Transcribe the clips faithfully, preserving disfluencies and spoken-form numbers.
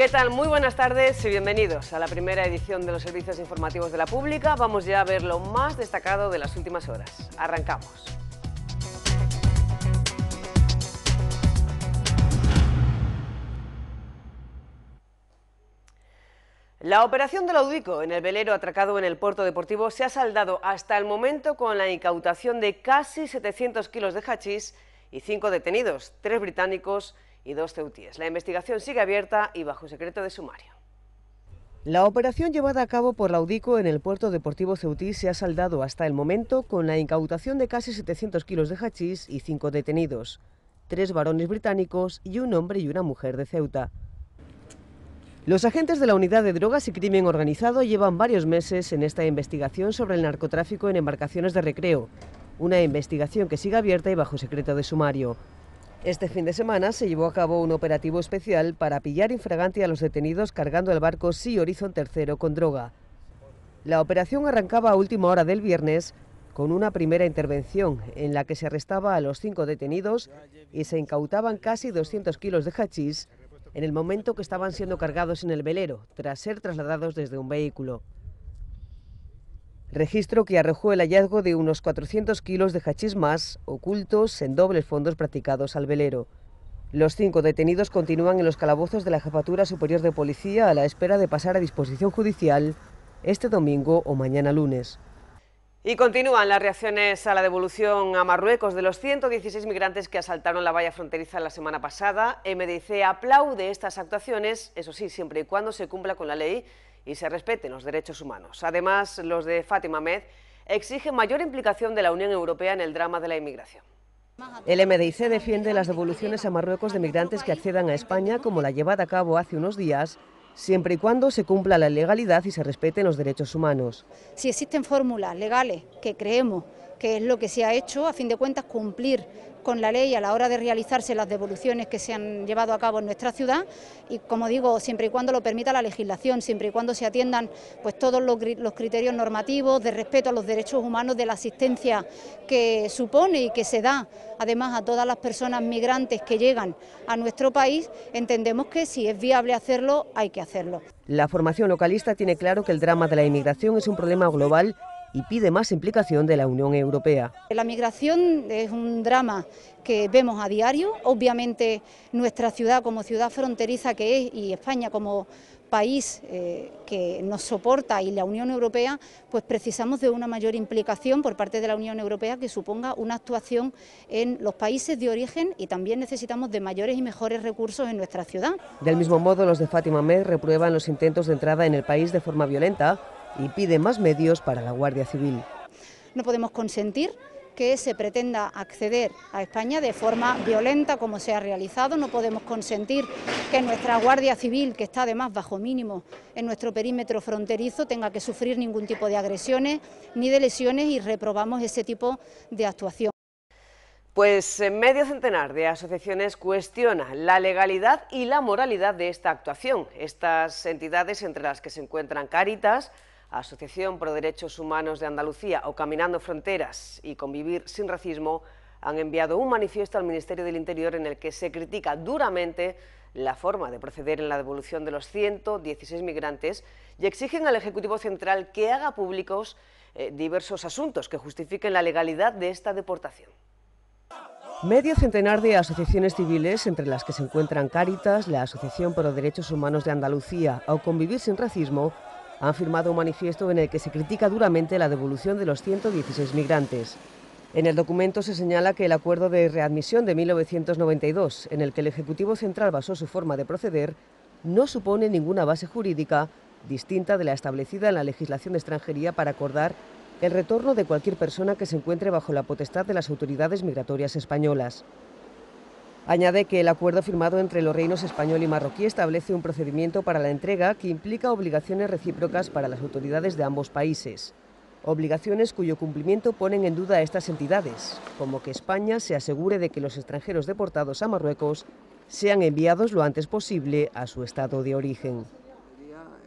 ¿Qué tal? Muy buenas tardes y bienvenidos a la primera edición de los servicios informativos de la Pública. Vamos ya a ver lo más destacado de las últimas horas. Arrancamos. La operación del Audico en el velero atracado en el puerto deportivo se ha saldado hasta el momento con la incautación de casi setecientos kilos de hachís y cinco detenidos, tres británicos y dos ceutíes. La investigación sigue abierta y bajo secreto de sumario. La operación llevada a cabo por la Audico en el puerto deportivo ceutí se ha saldado hasta el momento con la incautación de casi setecientos kilos de hachís y cinco detenidos, tres varones británicos y un hombre y una mujer de Ceuta. Los agentes de la Unidad de Drogas y Crimen Organizado llevan varios meses en esta investigación sobre el narcotráfico en embarcaciones de recreo, una investigación que sigue abierta y bajo secreto de sumario. Este fin de semana se llevó a cabo un operativo especial para pillar infraganti a los detenidos cargando el barco Sea Horizon tercero con droga. La operación arrancaba a última hora del viernes con una primera intervención en la que se arrestaba a los cinco detenidos y se incautaban casi doscientos kilos de hachís en el momento que estaban siendo cargados en el velero, tras ser trasladados desde un vehículo. Registro que arrojó el hallazgo de unos cuatrocientos kilos de hachís más, ocultos en dobles fondos practicados al velero. Los cinco detenidos continúan en los calabozos de la Jefatura Superior de Policía a la espera de pasar a disposición judicial este domingo o mañana lunes. Y continúan las reacciones a la devolución a Marruecos de los ciento dieciséis migrantes que asaltaron la valla fronteriza la semana pasada. M D I C aplaude estas actuaciones, eso sí, siempre y cuando se cumpla con la ley y se respeten los derechos humanos. Además, los de Fátima Med exigen mayor implicación de la Unión Europea en el drama de la inmigración. El M D I C defiende las devoluciones a Marruecos de migrantes que accedan a España, como la llevada a cabo hace unos días, siempre y cuando se cumpla la legalidad y se respeten los derechos humanos. Si existen fórmulas legales que creemos que es lo que se ha hecho, a fin de cuentas cumplir con la ley a la hora de realizarse las devoluciones que se han llevado a cabo en nuestra ciudad y, como digo, siempre y cuando lo permita la legislación, siempre y cuando se atiendan pues todos los, los criterios normativos de respeto a los derechos humanos, de la asistencia que supone y que se da además a todas las personas migrantes que llegan a nuestro país, entendemos que si es viable hacerlo, hay que hacerlo. La formación localista tiene claro que el drama de la inmigración es un problema global y pide más implicación de la Unión Europea. La migración es un drama que vemos a diario. Obviamente nuestra ciudad como ciudad fronteriza que es y España como país eh, que nos soporta y la Unión Europea, pues precisamos de una mayor implicación por parte de la Unión Europea que suponga una actuación en los países de origen y también necesitamos de mayores y mejores recursos en nuestra ciudad. Del mismo modo, los de Fátima Med reprueban los intentos de entrada en el país de forma violenta y pide más medios para la Guardia Civil. No podemos consentir que se pretenda acceder a España de forma violenta como se ha realizado, no podemos consentir que nuestra Guardia Civil, que está además bajo mínimo en nuestro perímetro fronterizo, tenga que sufrir ningún tipo de agresiones ni de lesiones y reprobamos ese tipo de actuación. Pues medio centenar de asociaciones cuestiona la legalidad y la moralidad de esta actuación. Estas entidades, entre las que se encuentran Cáritas, Asociación Pro Derechos Humanos de Andalucía o Caminando Fronteras y Convivir Sin Racismo, han enviado un manifiesto al Ministerio del Interior en el que se critica duramente la forma de proceder en la devolución de los ciento dieciséis migrantes y exigen al Ejecutivo Central que haga públicos eh, diversos asuntos que justifiquen la legalidad de esta deportación. Medio centenar de asociaciones civiles, entre las que se encuentran Cáritas, la Asociación Pro Derechos Humanos de Andalucía o Convivir Sin Racismo, han firmado un manifiesto en el que se critica duramente la devolución de los ciento dieciséis migrantes. En el documento se señala que el acuerdo de readmisión de mil novecientos noventa y dos, en el que el Ejecutivo Central basó su forma de proceder, no supone ninguna base jurídica distinta de la establecida en la legislación de extranjería para acordar el retorno de cualquier persona que se encuentre bajo la potestad de las autoridades migratorias españolas. Añade que el acuerdo firmado entre los reinos español y marroquí establece un procedimiento para la entrega que implica obligaciones recíprocas para las autoridades de ambos países. Obligaciones cuyo cumplimiento ponen en duda a estas entidades, como que España se asegure de que los extranjeros deportados a Marruecos sean enviados lo antes posible a su estado de origen.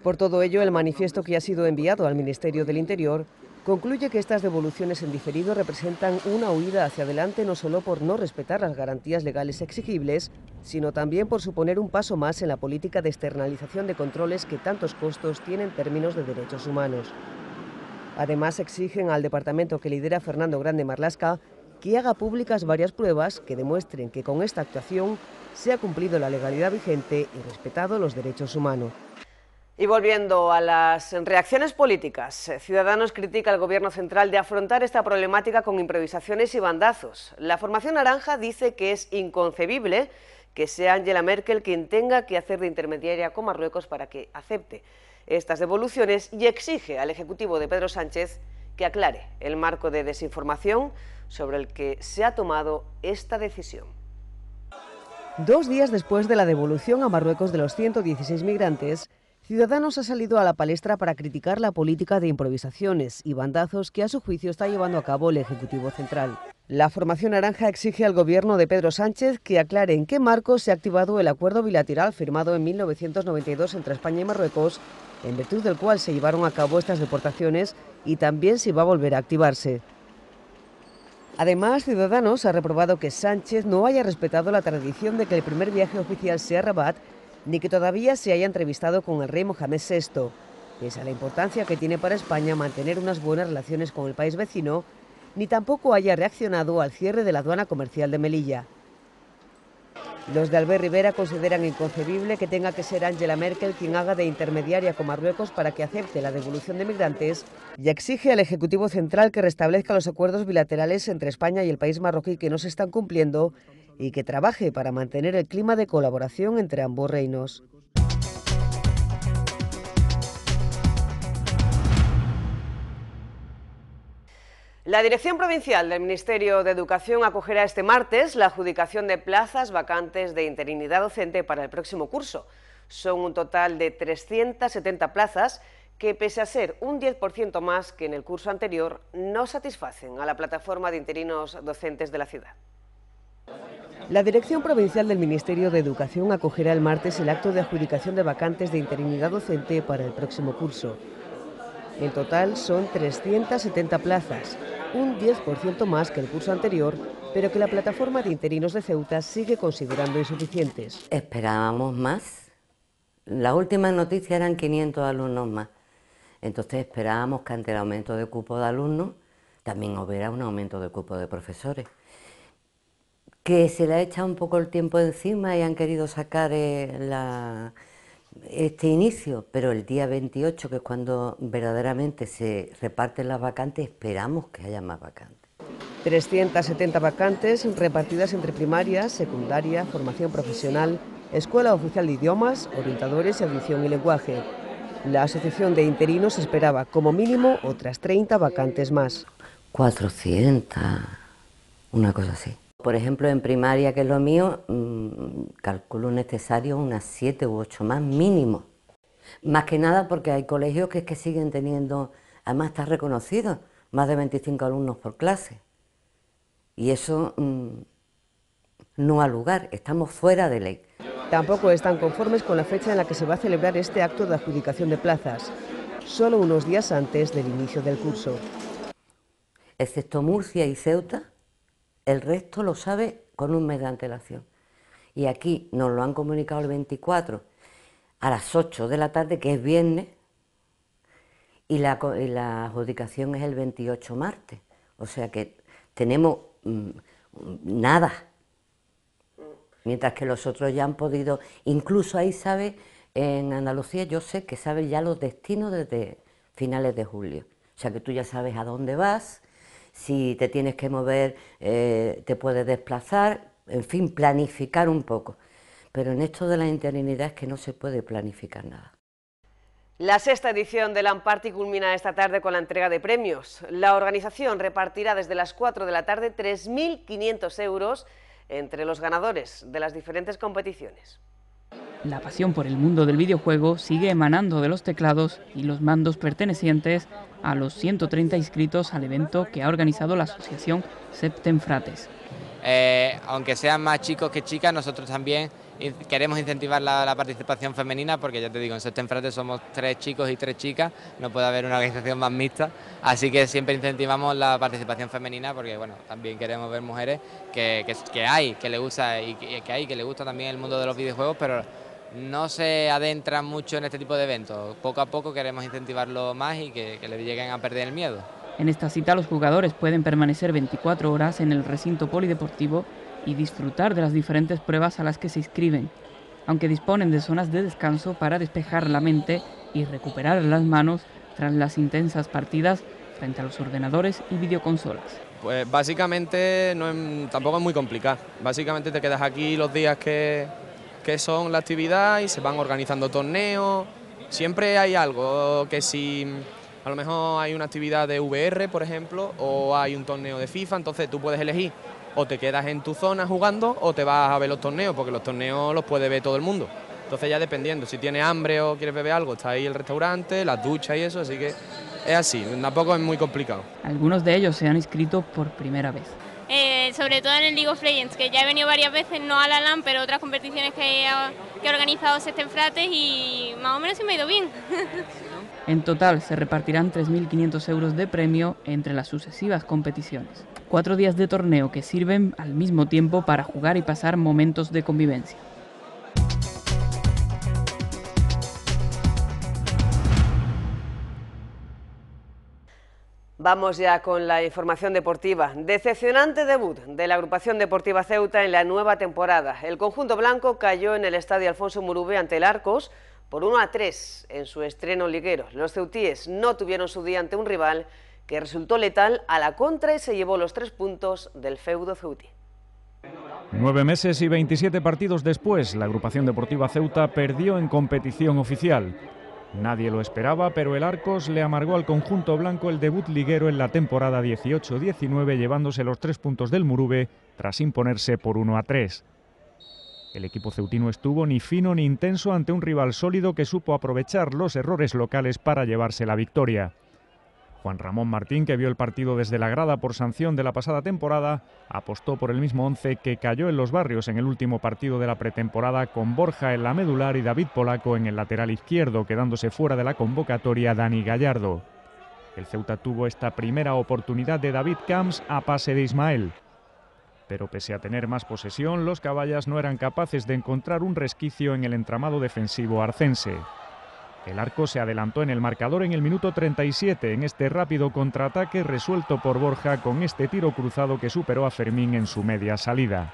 Por todo ello, el manifiesto que ha sido enviado al Ministerio del Interior concluye que estas devoluciones en diferido representan una huida hacia adelante no solo por no respetar las garantías legales exigibles, sino también por suponer un paso más en la política de externalización de controles que tantos costos tienen en términos de derechos humanos. Además, exigen al departamento que lidera Fernando Grande Marlaska que haga públicas varias pruebas que demuestren que con esta actuación se ha cumplido la legalidad vigente y respetado los derechos humanos. Y volviendo a las reacciones políticas, Ciudadanos critica al Gobierno central de afrontar esta problemática con improvisaciones y bandazos. La formación naranja dice que es inconcebible que sea Angela Merkel quien tenga que hacer de intermediaria con Marruecos para que acepte estas devoluciones y exige al Ejecutivo de Pedro Sánchez que aclare el marco de desinformación sobre el que se ha tomado esta decisión. Dos días después de la devolución a Marruecos de los ciento dieciséis migrantes, Ciudadanos ha salido a la palestra para criticar la política de improvisaciones y bandazos que a su juicio está llevando a cabo el Ejecutivo Central. La formación naranja exige al Gobierno de Pedro Sánchez que aclare en qué marco se ha activado el acuerdo bilateral firmado en mil novecientos noventa y dos entre España y Marruecos, en virtud del cual se llevaron a cabo estas deportaciones, y también si va a volver a activarse. Además, Ciudadanos ha reprobado que Sánchez no haya respetado la tradición de que el primer viaje oficial sea a Rabat, ni que todavía se haya entrevistado con el rey Mohamed sexto, pese a la importancia que tiene para España mantener unas buenas relaciones con el país vecino, ni tampoco haya reaccionado al cierre de la aduana comercial de Melilla. Los de Albert Rivera consideran inconcebible que tenga que ser Angela Merkel quien haga de intermediaria con Marruecos para que acepte la devolución de migrantes y exige al Ejecutivo Central que restablezca los acuerdos bilaterales entre España y el país marroquí que no se están cumpliendo y que trabaje para mantener el clima de colaboración entre ambos reinos. La Dirección Provincial del Ministerio de Educación acogerá este martes la adjudicación de plazas vacantes de interinidad docente para el próximo curso. Son un total de trescientas setenta plazas que, pese a ser un diez por ciento más que en el curso anterior, no satisfacen a la plataforma de interinos docentes de la ciudad. La Dirección Provincial del Ministerio de Educación acogerá el martes el acto de adjudicación de vacantes de interinidad docente para el próximo curso. En total son trescientas setenta plazas, un diez por ciento más que el curso anterior, pero que la plataforma de interinos de Ceuta sigue considerando insuficientes. Esperábamos más. La última noticia eran quinientos alumnos más. Entonces esperábamos que ante el aumento de cupo de alumnos también hubiera un aumento de cupo de profesores. Que se le ha echado un poco el tiempo encima y han querido sacar eh, la, este inicio, pero el día veintiocho, que es cuando verdaderamente se reparten las vacantes, esperamos que haya más vacantes. trescientas setenta vacantes repartidas entre primaria, secundaria, formación profesional, escuela oficial de idiomas, orientadores y audición y lenguaje. La Asociación de Interinos esperaba como mínimo otras treinta vacantes más. cuatrocientas, una cosa así. Por ejemplo, en primaria, que es lo mío, mmm, calculo necesario unas siete u ocho más mínimo. Más que nada porque hay colegios que es que siguen teniendo, además está reconocido, más de veinticinco alumnos por clase. Y eso mmm, no ha lugar, estamos fuera de ley. Tampoco están conformes con la fecha en la que se va a celebrar este acto de adjudicación de plazas, solo unos días antes del inicio del curso. Excepto Murcia y Ceuta, el resto lo sabe con un mes de antelación. Y aquí nos lo han comunicado el veinticuatro a las ocho de la tarde, que es viernes, y la, y la adjudicación es el veintiocho martes. O sea que tenemos mmm, nada. Mientras que los otros ya han podido, incluso ahí sabe, en Andalucía yo sé que sabe ya los destinos desde finales de julio. O sea que tú ya sabes a dónde vas. Si te tienes que mover, eh, te puedes desplazar, en fin, planificar un poco. Pero en esto de la interinidad es que no se puede planificar nada. La sexta edición del Lamparty culmina esta tarde con la entrega de premios. La organización repartirá desde las cuatro de la tarde tres mil quinientos euros entre los ganadores de las diferentes competiciones. La pasión por el mundo del videojuego sigue emanando de los teclados y los mandos pertenecientes a los ciento treinta inscritos al evento que ha organizado la asociación Septemfrates. Eh, aunque sean más chicos que chicas, nosotros también queremos incentivar la, la participación femenina, porque ya te digo, en Sexto Enfrate somos tres chicos y tres chicas, no puede haber una organización más mixta, así que siempre incentivamos la participación femenina, porque bueno, también queremos ver mujeres que, que, que hay, que le gusta y que, que hay, que le gusta también el mundo de los videojuegos, pero no se adentran mucho en este tipo de eventos. Poco a poco queremos incentivarlo más y que, que le lleguen a perder el miedo. En esta cita los jugadores pueden permanecer veinticuatro horas en el recinto polideportivo y disfrutar de las diferentes pruebas a las que se inscriben, aunque disponen de zonas de descanso para despejar la mente y recuperar las manos tras las intensas partidas frente a los ordenadores y videoconsolas. Pues básicamente no es, tampoco es muy complicado. Básicamente te quedas aquí los días que, que son la actividad y se van organizando torneos. Siempre hay algo, que si a lo mejor hay una actividad de V R, por ejemplo, o hay un torneo de FIFA, entonces tú puedes elegir o te quedas en tu zona jugando o te vas a ver los torneos, porque los torneos los puede ver todo el mundo. Entonces ya dependiendo, si tienes hambre o quieres beber algo, está ahí el restaurante, las duchas y eso, así que es así, tampoco es muy complicado. Algunos de ellos se han inscrito por primera vez. Eh, sobre todo en el League of Legends, que ya he venido varias veces, no a la LAN, pero otras competiciones que, que ha organizado Sexto Enfrate y más o menos se me ha ido bien. En total se repartirán tres mil quinientos euros de premio entre las sucesivas competiciones. Cuatro días de torneo que sirven al mismo tiempo para jugar y pasar momentos de convivencia. Vamos ya con la información deportiva. Decepcionante debut de la agrupación deportiva Ceuta en la nueva temporada. El conjunto blanco cayó en el estadio Alfonso Murube ante el Arcos por uno a tres en su estreno liguero. Los ceutíes no tuvieron su día ante un rival que resultó letal a la contra y se llevó los tres puntos del feudo ceutí. Nueve meses y veintisiete partidos después, la agrupación deportiva Ceuta perdió en competición oficial. Nadie lo esperaba, pero el Arcos le amargó al conjunto blanco el debut liguero en la temporada dieciocho diecinueve, llevándose los tres puntos del Murube tras imponerse por uno a tres. El equipo ceutino estuvo ni fino ni intenso ante un rival sólido que supo aprovechar los errores locales para llevarse la victoria. Juan Ramón Martín, que vio el partido desde la grada por sanción de la pasada temporada, apostó por el mismo once que cayó en Los Barrios en el último partido de la pretemporada, con Borja en la medular y David Polaco en el lateral izquierdo, quedándose fuera de la convocatoria Dani Gallardo. El Ceuta tuvo esta primera oportunidad de David Camps a pase de Ismael. Pero pese a tener más posesión, los caballas no eran capaces de encontrar un resquicio en el entramado defensivo arcense. El Arcos se adelantó en el marcador en el minuto treinta y siete en este rápido contraataque resuelto por Borja con este tiro cruzado que superó a Fermín en su media salida.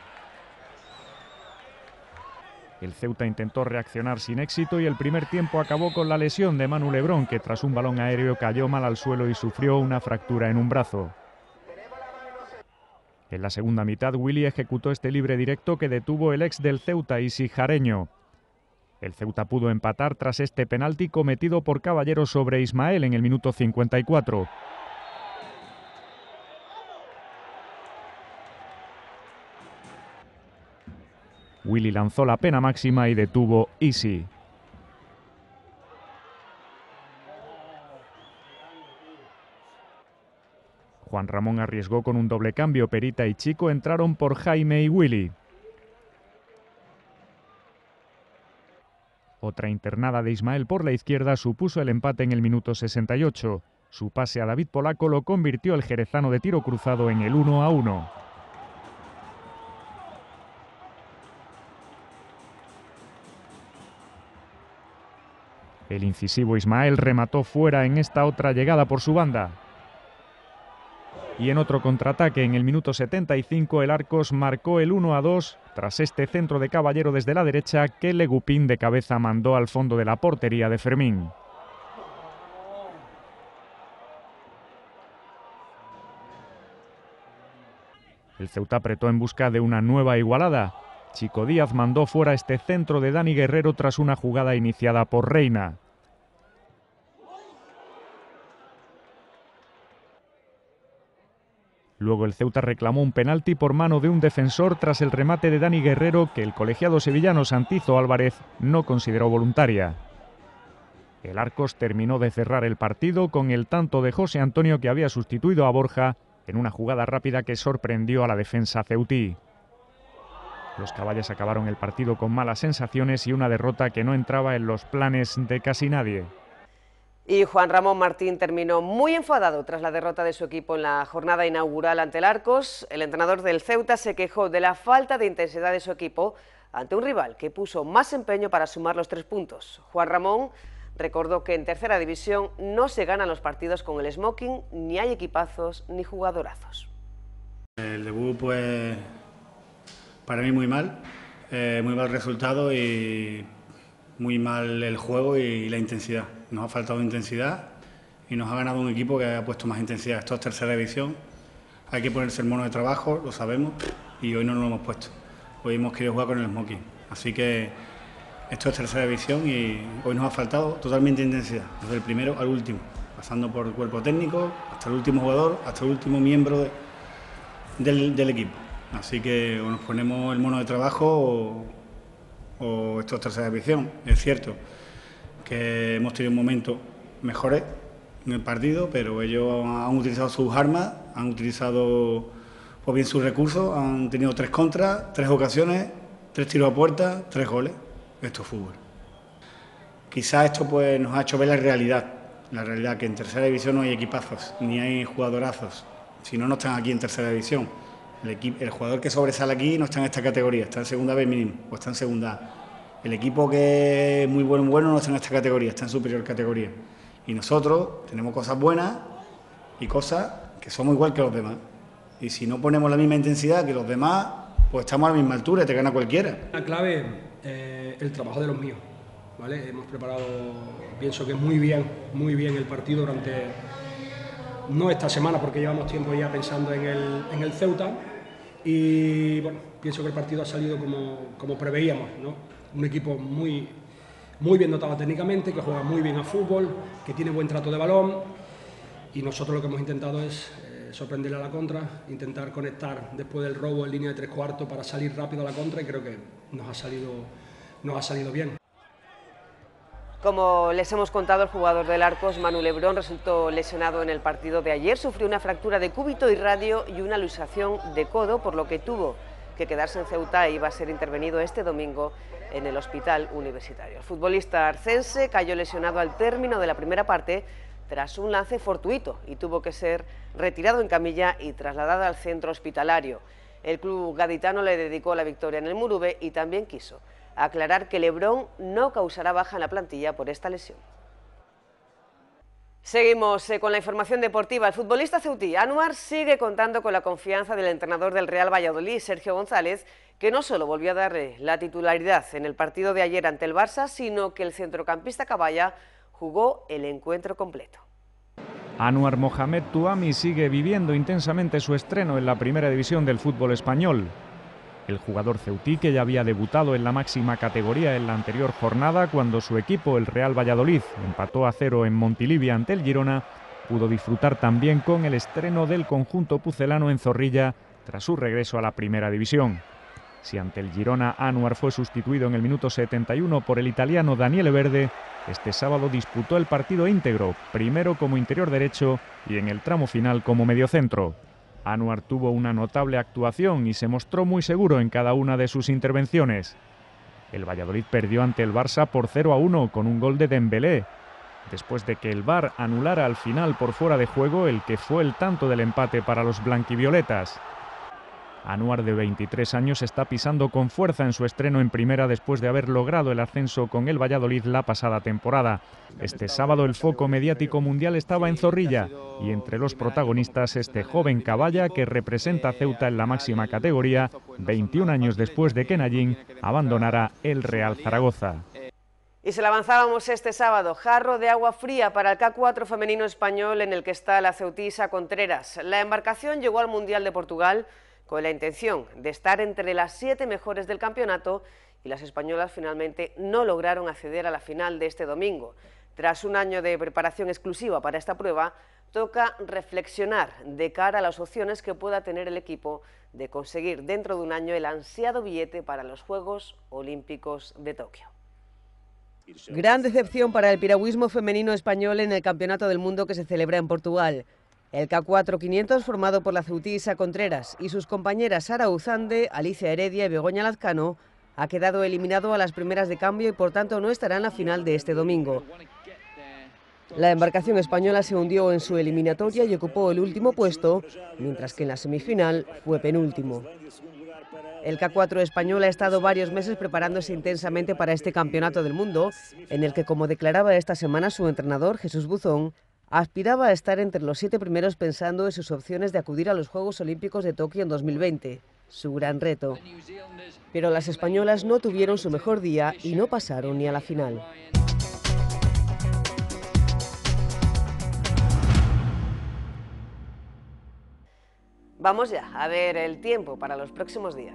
El Ceuta intentó reaccionar sin éxito y el primer tiempo acabó con la lesión de Manu Lebrón, que tras un balón aéreo cayó mal al suelo y sufrió una fractura en un brazo. En la segunda mitad, Willy ejecutó este libre directo que detuvo el ex del Ceuta, Isi Jareño. El Ceuta pudo empatar tras este penalti cometido por Caballero sobre Ismael en el minuto cincuenta y cuatro. Willy lanzó la pena máxima y detuvo Isi. Juan Ramón arriesgó con un doble cambio. Perita y Chico entraron por Jaime y Willy. Otra internada de Ismael por la izquierda supuso el empate en el minuto sesenta y ocho. Su pase a David Polaco lo convirtió el jerezano de tiro cruzado en el uno a uno. El incisivo Ismael remató fuera en esta otra llegada por su banda. Y en otro contraataque en el minuto setenta y cinco el Arcos marcó el uno a dos tras este centro de Caballero desde la derecha que Legupín de cabeza mandó al fondo de la portería de Fermín. El Ceuta apretó en busca de una nueva igualada. Chico Díaz mandó fuera este centro de Dani Guerrero tras una jugada iniciada por Reina. Luego el Ceuta reclamó un penalti por mano de un defensor tras el remate de Dani Guerrero que el colegiado sevillano Santizo Álvarez no consideró voluntaria. El Arcos terminó de cerrar el partido con el tanto de José Antonio, que había sustituido a Borja en una jugada rápida que sorprendió a la defensa ceutí. Los caballos acabaron el partido con malas sensaciones y una derrota que no entraba en los planes de casi nadie. Y Juan Ramón Martín terminó muy enfadado tras la derrota de su equipo en la jornada inaugural ante el Arcos. El entrenador del Ceuta se quejó de la falta de intensidad de su equipo ante un rival que puso más empeño para sumar los tres puntos. Juan Ramón recordó que en tercera división no se ganan los partidos con el smoking, ni hay equipazos ni jugadorazos. El debut, pues, para mí muy mal, eh, muy mal resultado y muy mal el juego y la intensidad. Nos ha faltado intensidad y nos ha ganado un equipo que ha puesto más intensidad. Esto es tercera división, hay que ponerse el mono de trabajo, lo sabemos, y hoy no nos lo hemos puesto. Hoy hemos querido jugar con el smoking, así que esto es tercera división y hoy nos ha faltado totalmente intensidad, desde el primero al último, pasando por el cuerpo técnico, hasta el último jugador, hasta el último miembro de, del, del equipo. Así que o nos ponemos el mono de trabajo o, o esto es tercera división. Es cierto que hemos tenido momentos mejores en el partido, pero ellos han utilizado sus armas, han utilizado pues bien sus recursos, han tenido tres contras, tres ocasiones, tres tiros a puerta, tres goles. Esto es fútbol. Quizás esto pues nos ha hecho ver la realidad, la realidad que en tercera división no hay equipazos, ni hay jugadorazos, si no, no están aquí en tercera división. El, equipo, el jugador que sobresale aquí no está en esta categoría, está en segunda B mínimo o está en segunda A. El equipo que es muy bueno, bueno no está en esta categoría, está en superior categoría. Y nosotros tenemos cosas buenas y cosas que somos igual que los demás. Y si no ponemos la misma intensidad que los demás, pues estamos a la misma altura y te gana cualquiera. La clave es eh, el trabajo de los míos, ¿vale? Hemos preparado, pienso que muy bien, muy bien el partido durante, no esta semana porque llevamos tiempo ya pensando en el, en el Ceuta. Y bueno, pienso que el partido ha salido como, como preveíamos, ¿no? Un equipo muy, muy bien dotado técnicamente, que juega muy bien a fútbol, que tiene buen trato de balón, y nosotros lo que hemos intentado es eh, sorprenderle a la contra, intentar conectar después del robo en línea de tres cuartos para salir rápido a la contra, y creo que nos ha salido, nos ha salido bien. Como les hemos contado, el jugador del Arcos, Manu Lebrón, resultó lesionado en el partido de ayer. Sufrió una fractura de cúbito y radio y una luxación de codo, por lo que tuvo que quedarse en Ceuta e iba a ser intervenido este domingo en el hospital universitario. El futbolista arcense cayó lesionado al término de la primera parte tras un lance fortuito y tuvo que ser retirado en camilla y trasladado al centro hospitalario. El club gaditano le dedicó la victoria en el Murube y también quiso aclarar que Lebrón no causará baja en la plantilla por esta lesión. Seguimos eh, con la información deportiva. El futbolista ceutí Anuar sigue contando con la confianza del entrenador del Real Valladolid, Sergio González, que no solo volvió a darle la titularidad en el partido de ayer ante el Barça, sino que el centrocampista caballa jugó el encuentro completo. Anuar Mohamed Tuami sigue viviendo intensamente su estreno en la primera división del fútbol español. El jugador ceutí, que ya había debutado en la máxima categoría en la anterior jornada cuando su equipo, el Real Valladolid, empató a cero en Montilivi ante el Girona, pudo disfrutar también con el estreno del conjunto pucelano en Zorrilla tras su regreso a la primera división. Si ante el Girona Anuar fue sustituido en el minuto setenta y uno por el italiano Daniele Verde, este sábado disputó el partido íntegro, primero como interior derecho y en el tramo final como mediocentro. Anuar tuvo una notable actuación y se mostró muy seguro en cada una de sus intervenciones. El Valladolid perdió ante el Barça por cero a uno con un gol de Dembélé, después de que el V A R anulara al final por fuera de juego el que fue el tanto del empate para los blanquivioletas. Anuar, de veintitrés años, está pisando con fuerza en su estreno en primera después de haber logrado el ascenso con el Valladolid la pasada temporada. Este sábado el foco mediático mundial estaba en Zorrilla y entre los protagonistas este joven caballa que representa a Ceuta en la máxima categoría, veintiún años después de que Nayín abandonara el Real Zaragoza. Y se la avanzábamos este sábado, jarro de agua fría para el K cuatro femenino español en el que está la ceutisa Contreras. La embarcación llegó al Mundial de Portugal con la intención de estar entre las siete mejores del campeonato y las españolas finalmente no lograron acceder a la final de este domingo. Tras un año de preparación exclusiva para esta prueba, toca reflexionar de cara a las opciones que pueda tener el equipo de conseguir dentro de un año el ansiado billete para los Juegos Olímpicos de Tokio. Gran decepción para el piragüismo femenino español en el Campeonato del Mundo que se celebra en Portugal. El K cuatro quinientos, formado por la ceutí Isa Contreras y sus compañeras Sara Uzande, Alicia Heredia y Begoña Lazcano, ha quedado eliminado a las primeras de cambio y por tanto no estará en la final de este domingo. La embarcación española se hundió en su eliminatoria y ocupó el último puesto, mientras que en la semifinal fue penúltimo. El K cuatro español ha estado varios meses preparándose intensamente para este campeonato del mundo, en el que, como declaraba esta semana su entrenador, Jesús Buzón, aspiraba a estar entre los siete primeros pensando en sus opciones de acudir a los Juegos Olímpicos de Tokio en dos mil veinte, su gran reto. Pero las españolas no tuvieron su mejor día y no pasaron ni a la final. Vamos ya a ver el tiempo para los próximos días.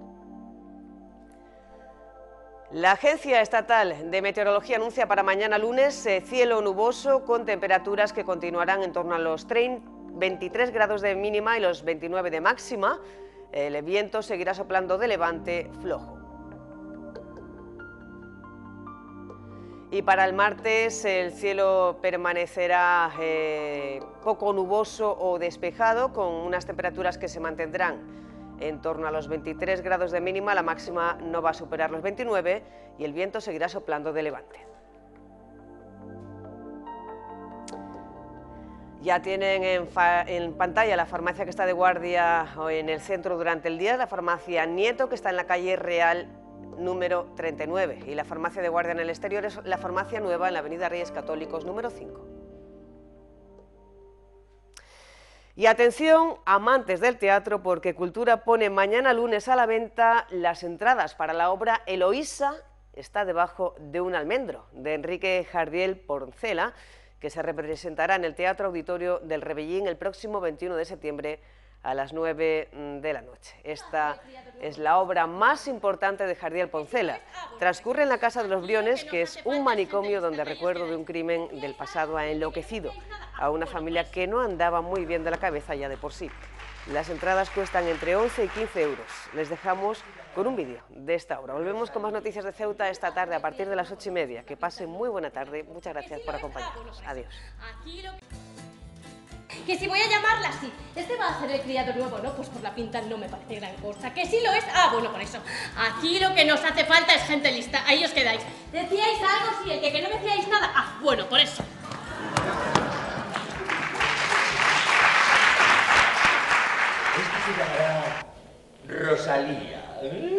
La Agencia Estatal de Meteorología anuncia para mañana lunes eh, cielo nuboso con temperaturas que continuarán en torno a los veintitrés grados de mínima y los veintinueve de máxima. El viento seguirá soplando de levante flojo. Y para el martes el cielo permanecerá eh, poco nuboso o despejado, con unas temperaturas que se mantendrán en torno a los veintitrés grados de mínima, la máxima no va a superar los veintinueve y el viento seguirá soplando de levante. Ya tienen en, en pantalla la farmacia que está de guardia en el centro durante el día, la farmacia Nieto, que está en la calle Real número treinta y nueve, y la farmacia de guardia en el exterior es la farmacia nueva en la avenida Reyes Católicos número cinco. Y atención, amantes del teatro, porque Cultura pone mañana lunes a la venta las entradas para la obra Eloísa está debajo de un almendro, de Enrique Jardiel Porcela, que se representará en el Teatro Auditorio del Rebellín el próximo veintiuno de septiembre a las nueve de la noche. Esta es la obra más importante de Jardiel Porcela. Transcurre en la Casa de los Briones, que es un manicomio donde el recuerdo de un crimen del pasado ha enloquecido a una familia que no andaba muy bien de la cabeza ya de por sí. Las entradas cuestan entre once y quince euros. Les dejamos con un vídeo de esta obra. Volvemos con más noticias de Ceuta esta tarde a partir de las ocho y media. Que pasen muy buena tarde. Muchas gracias por acompañarnos. Adiós. Que si voy a llamarla así, este va a ser el criado nuevo, ¿no? Pues por la pinta no me parece gran cosa. Que sí lo es, ah, bueno, por eso. Aquí lo que nos hace falta es gente lista, ahí os quedáis. ¿Decíais algo? Sí, el que, que no decíais nada, ah, bueno, por eso. Esto se llamará Rosalía.